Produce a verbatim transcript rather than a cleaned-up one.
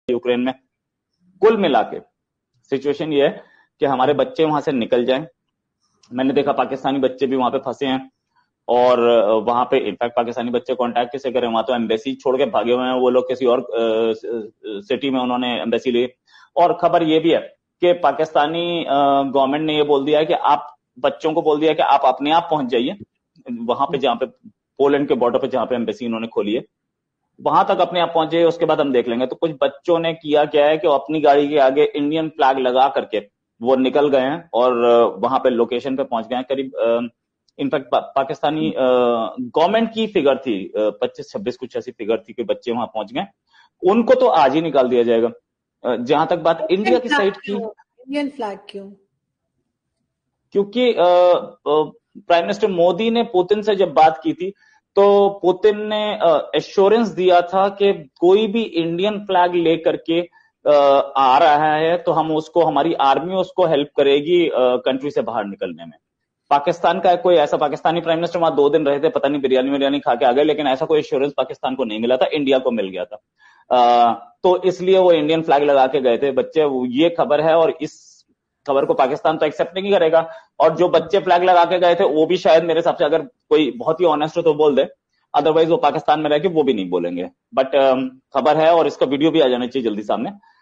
Ukraine में। कुल मिला के सिचुएशन ये है कि हमारे बच्चे वहां से निकल जाएं। मैंने देखा पाकिस्तानी बच्चे भी वहां पे फंसे हैं और वहां पे इनफैक्ट पाकिस्तानी बच्चे कांटेक्ट किसे करें, वहां तो एम्बेसी छोड़ के भागे हुए हैं वो लोग, किसी और सिटी में उन्होंने एम्बेसी ली। और खबर ये भी है कि पाकिस्तानी गवर्नमेंट ने ये बोल दिया है कि आप बच्चों को बोल दिया है कि आप अपने आप पहुंच जाइए वहां पे जहां पे पोलैंड के बॉर्डर पे जहां पे एम्बेसी इन्होंने खोली है, वहां तक अपने आप पहुंच जाइए, उसके बाद हम देख लेंगे। तो कुछ बच्चों ने किया क्या है कि वो अपनी गाड़ी के आगे इंडियन फ्लैग लगा करके वो निकल गए हैं और वहां पे लोकेशन पे पहुंच गए हैं। करीब इनफैक्ट पा, पाकिस्तानी गवर्नमेंट की फिगर थी पच्चीस छब्बीस कुछ ऐसी फिगर थी कि बच्चे वहां पहुंच गए। उनको तो आज ही निकाल दिया जाएगा। जहां तक बात इंडिया की साइड की, इंडियन फ्लैग क्यों? क्योंकि प्राइम मिनिस्टर मोदी ने पुतिन से जब बात की थी तो पुतिन ने एश्योरेंस दिया था कि कोई भी इंडियन फ्लैग लेकर के आ रहा है तो हम उसको, हमारी आर्मी उसको हेल्प करेगी कंट्री से बाहर निकलने में। पाकिस्तान का कोई ऐसा, पाकिस्तानी प्राइम मिनिस्टर वहां दो दिन रहे थे, पता नहीं बिरयानी बिरयानी खा के आ गए, लेकिन ऐसा कोई एश्योरेंस पाकिस्तान को नहीं मिला था, इंडिया को मिल गया था। आ, तो इसलिए वो इंडियन फ्लैग लगा के गए थे बच्चे, ये खबर है। और इस खबर को पाकिस्तान तो एक्सेप्ट नहीं करेगा। और जो बच्चे फ्लैग लगा के गए थे वो भी शायद मेरे हिसाब से, अगर कोई बहुत ही ऑनेस्ट हो तो बोल दे, अदरवाइज वो पाकिस्तान में रह के वो भी नहीं बोलेंगे। बट खबर है और इसका वीडियो भी आ जाना चाहिए जल्दी सामने।